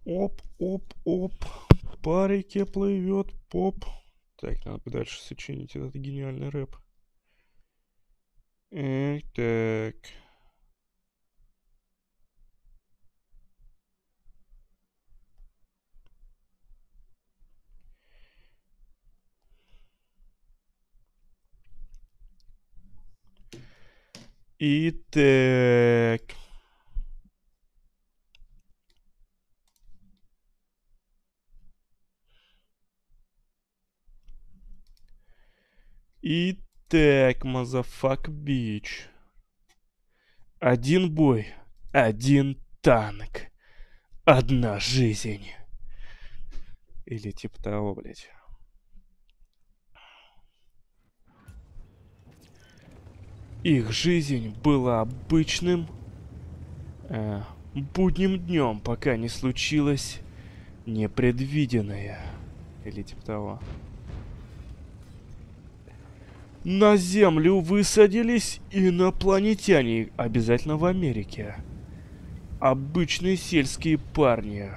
Оп, оп, оп. По реке плывет поп. Так, надо дальше сочинить этот гениальный рэп. Так. Итак. Итак, мазафак бич. Один бой, один танк, одна жизнь. Или типа того, блядь. Их жизнь была обычным будним днем, пока не случилось непредвиденное. Или типа того. На Землю высадились инопланетяне, обязательно в Америке. Обычные сельские парни.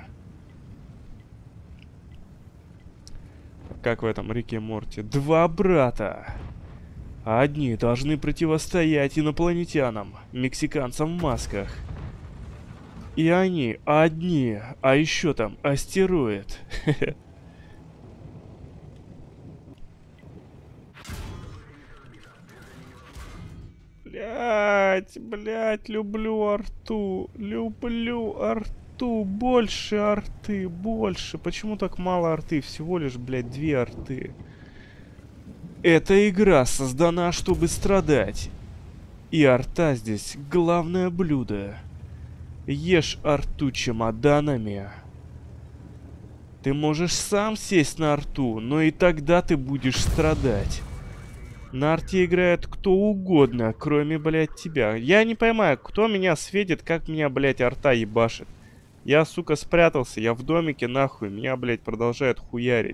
Как в этом Рике Морти. Два брата. Одни должны противостоять инопланетянам, мексиканцам в масках. И они одни, а еще там астероид. Блять, люблю арту. Люблю арту. Больше арты, больше. Почему так мало арты? Всего лишь, блять, 2 арты. Эта игра создана, чтобы страдать. И арта здесь главное блюдо. Ешь арту чемоданами. Ты можешь сам сесть на арту, но и тогда ты будешь страдать. На арте играет кто угодно, кроме, блядь, тебя. Я не понимаю, кто меня светит, как меня, блядь, арта ебашит. Я, сука, спрятался, я в домике, нахуй. Меня, блядь, продолжает хуярить.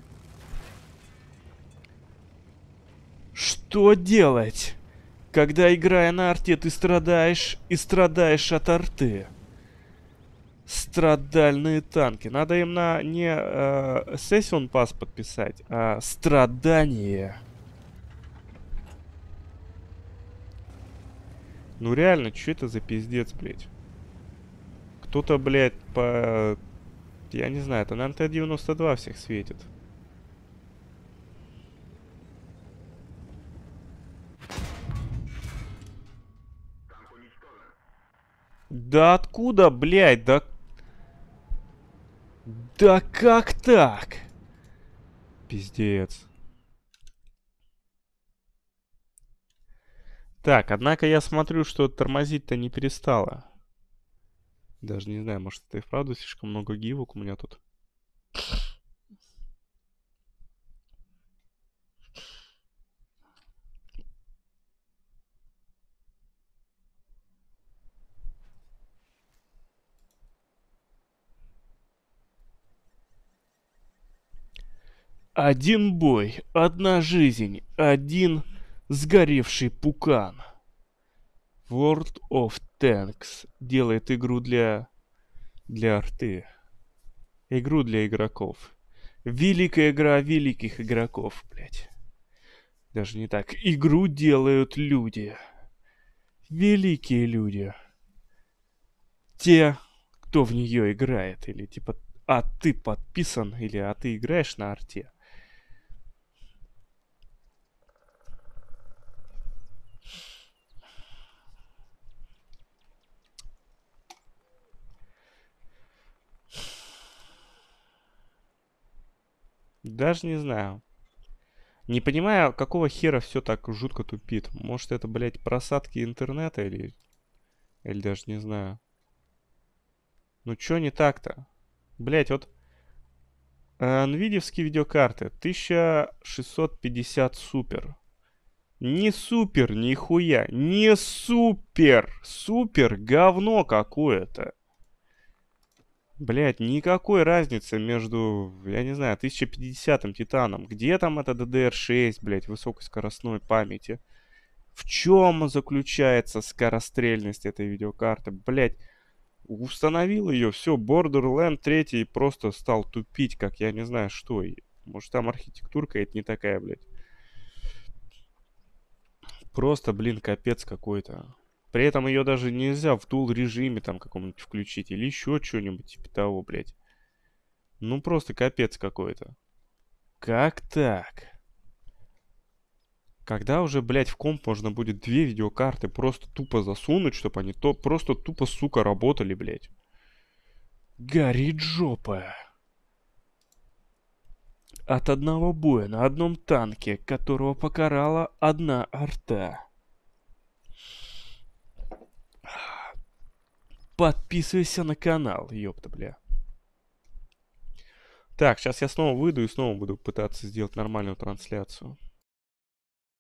Что делать, когда, играя на арте, ты страдаешь и страдаешь от арты? Страдальные танки. Надо им на не Session Pass подписать, а страдания. Ну реально, что это за пиздец, блядь? Кто-то, блядь, по... Я не знаю, это, наверное, Т-92 всех светит. Да откуда, блядь, да... Да как так? Пиздец. Так, однако я смотрю, что тормозить-то не перестало. Даже не знаю, может это и вправду слишком много гивок у меня тут. Один бой, одна жизнь, один сгоревший пукан. World of Tanks делает игру для арты. Игру для игроков. Великая игра великих игроков, блядь. Даже не так. Игру делают люди. Великие люди. Те, кто в нее играет. Или типа, а ты подписан, или а ты играешь на арте. Даже не знаю. Не понимаю, какого хера все так жутко тупит. Может, это, блядь, просадки интернета или... Или даже не знаю. Ну, чё не так-то? Блядь, вот... Nvidia-вские видеокарты. 1650 супер. Не супер, нихуя. Не супер. Супер говно какое-то. Блять, никакой разницы между, я не знаю, 1050-м Титаном. Где там это DDR6, блять, высокоскоростной памяти? В чем заключается скорострельность этой видеокарты? Блять, Установил ее, все, Borderland 3 просто стал тупить, как я не знаю что. Может, там архитектурка это не такая, блядь. Просто, блин, капец какой-то. При этом ее даже нельзя в дул режиме там каком-нибудь включить или еще что-нибудь типа того, блядь. Ну просто капец какой-то. Как так? Когда уже, блядь, в комп можно будет две видеокарты просто тупо засунуть, чтобы они то просто тупо, сука, работали, блядь. Горит жопа. От одного боя на одном танке, которого покарала одна арта. Подписывайся на канал, ёпта, бля. Так, сейчас я снова выйду и снова буду пытаться сделать нормальную трансляцию.